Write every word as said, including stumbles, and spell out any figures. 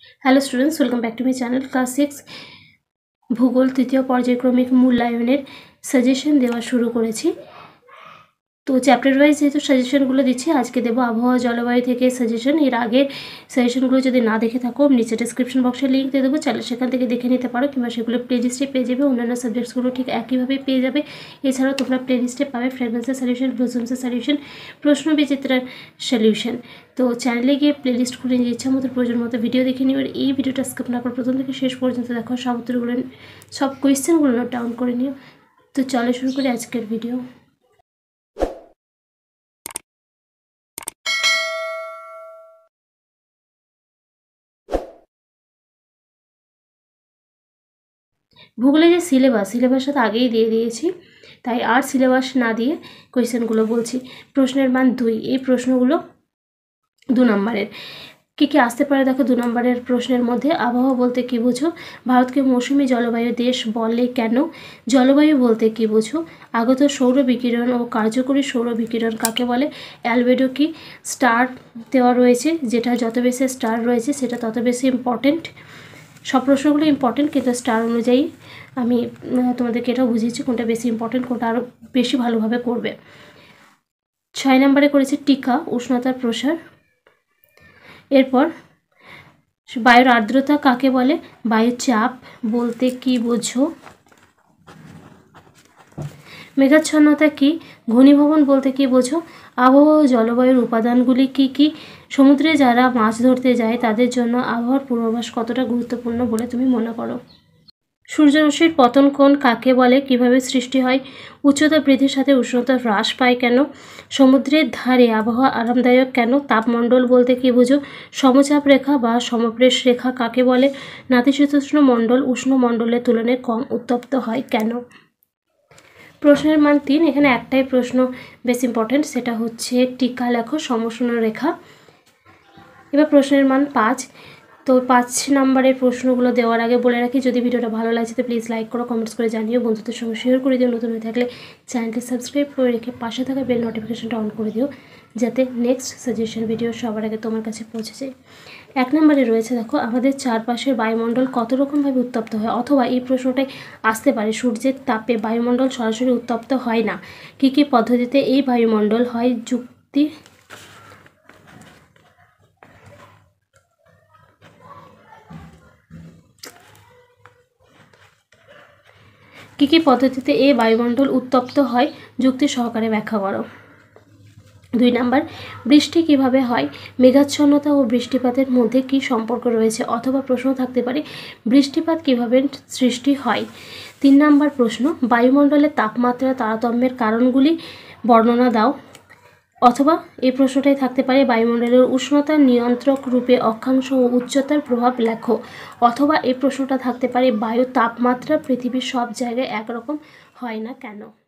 Hello students, welcome back to my channel. Class six ভূগোল তৃতীয় পর্যায়ক্রমিক মূল্যায়নের সাজেশন দেওয়া শুরু করেছি। তো চ্যাপ্টার ওয়াইজ যেহেতু সাজেশনগুলো দিচ্ছি, আজকে দেবো আবহাওয়া জলবায়ু থেকে সাজেশন। এর আগের সাজেশনগুলো যদি না দেখে থাকো, নিচে ডিসক্রিপশন বক্সে লিঙ্ক দিয়ে দেবো, চাইলে সেখান থেকে দেখে নিতে পারো, কিংবা সেগুলো প্লেলিস্টে পেয়ে যাবে। অন্যান্য সাবজেক্টসগুলো ঠিক একইভাবে পেয়ে যাবে। এছাড়াও তোমরা প্লেলিস্টে পাবে ফ্র্যাগরেন্সের সলিউশন, ব্লুজমসের সলিউশন, প্রশ্ন বিচিত্রার সলিউশন। তো চ্যানেলে গিয়ে প্লেলিস্ট খুলে নিয়ে ইচ্ছা মতো প্রয়োজন মতো ভিডিও দেখে নিও। আর এই ভিডিওটা স্কিপ না করে প্রথম থেকে শেষ পর্যন্ত দেখো, সব উত্তরগুলো সব কোয়েশ্চেনগুলো নোট ডাউন করে নিও। তো চলো শুরু করি আজকের ভিডিও। ভূগোলে যে সিলেবাস সিলেবাসটা তো আগেই দিয়ে দিয়েছি, তাই আর সিলেবাস না দিয়ে কোয়েশ্চেনগুলো বলছি। প্রশ্নের মান দুই, এই প্রশ্নগুলো দু নম্বরের। কী কী আসতে পারে দেখো দু নম্বরের প্রশ্নের মধ্যে। আবহাওয়া বলতে কী বোঝো? ভারতকে মৌসুমি জলবায়ু দেশ বলে কেন? জলবায়ু বলতে কী বোঝো? আগত সৌর বিকিরণ ও কার্যকরী সৌর বিকিরণ কাকে বলে? অ্যালবেডো কি? স্টার দেওয়া রয়েছে, যেটা যত বেশি স্টার রয়েছে সেটা তত বেশি ইম্পর্টেন্ট। সব প্রশ্নগুলো ইম্পর্টেন্ট, কিন্তু স্টার অনুযায়ী আমি তোমাদেরকে এটাও বুঝিয়েছি কোনটা বেশি ইম্পর্টেন্ট, কোনটা আরও বেশি ভালোভাবে করবে। ছয় নম্বরে করেছে টিকা, উষ্ণতার প্রসার। এরপর বায়ুর আর্দ্রতা কাকে বলে? বায়ুচাপ বলতে কি বোঝো? মেঘাচ্ছন্নতা কি? ঘনীভবন বলতে কি বোঝো? আবহাওয়া ও জলবায়ুর উপাদানগুলি কি কি? সমুদ্রে যারা মাছ ধরতে যায় তাদের জন্য আবহাওয়ার পূর্বাভাস কতটা গুরুত্বপূর্ণ বলে তুমি মনে করো? সূর্যরশ্মির পতন কোণ কাকে বলে? কিভাবে সৃষ্টি হয়? উচ্চতা বৃদ্ধির সাথে উষ্ণতা হ্রাস পায় কেন? সমুদ্রের ধারে আবহাওয়া আরামদায়ক কেন? তাপমণ্ডল বলতে কী বোঝো? সমচাপ রেখা বা সমপ্রেষ রেখা কাকে বলে? নাতিশীতোষ্ণ মণ্ডল উষ্ণ মণ্ডলের তুলনায় কম উত্তপ্ত হয় কেন? প্রশ্নের মান তিন, এখানে একটাই প্রশ্ন বেশ ইম্পর্টেন্ট, সেটা হচ্ছে টিকা লেখো সমশূন্য রেখা। এবার প্রশ্নের মান পাঁচ। তো পাঁচ নম্বরের প্রশ্নগুলো দেওয়ার আগে বলে রাখি, যদি ভিডিওটা ভালো লাগছে তো প্লিজ লাইক করো, কমেন্টস করে জানিও, বন্ধুদের সঙ্গে শেয়ার করে দিও। নতুন হয়ে থাকলে চ্যানেলটি সাবস্ক্রাইব করে রেখে পাশে থাকা বেল নোটিফিকেশনটা অন করে দিও, যাতে নেক্সট সাজেশন ভিডিও সবার আগে তোমার কাছে পৌঁছে যায়। এক নম্বরে রয়েছে দেখো, আমাদের চারপাশের বায়ুমণ্ডল কত রকমভাবে উত্তপ্ত হয়? অথবা এই প্রশ্নটাই আসতে পারে, সূর্যের তাপে বায়ুমণ্ডল সরাসরি উত্তপ্ত হয় না। কী কী পদ্ধতিতে এই বায়ুমণ্ডল হয়? যুক্তি কী কী পদ্ধতিতে এই বায়ুমণ্ডল উত্তপ্ত হয়? যুক্তি সহকারে ব্যাখ্যা করো। দুই নাম্বার, বৃষ্টি কিভাবে হয়? মেঘাচ্ছন্নতা ও বৃষ্টিপাতের মধ্যে কি সম্পর্ক রয়েছে? অথবা প্রশ্ন থাকতে পারে, বৃষ্টিপাত কিভাবে সৃষ্টি হয়? তিন নাম্বার প্রশ্ন, বায়ুমণ্ডলের তাপমাত্রা তারতম্যের কারণগুলি বর্ণনা দাও। অথবা এই প্রশ্নটাই থাকতে পারে, বায়ুমণ্ডলের উষ্ণতার নিয়ন্ত্রক রূপে অক্ষাংশ ও উচ্চতার প্রভাব লেখো। অথবা এই প্রশ্নটা থাকতে পারে, বায়ু তাপমাত্রা পৃথিবীর সব জায়গায় একরকম হয় না কেন?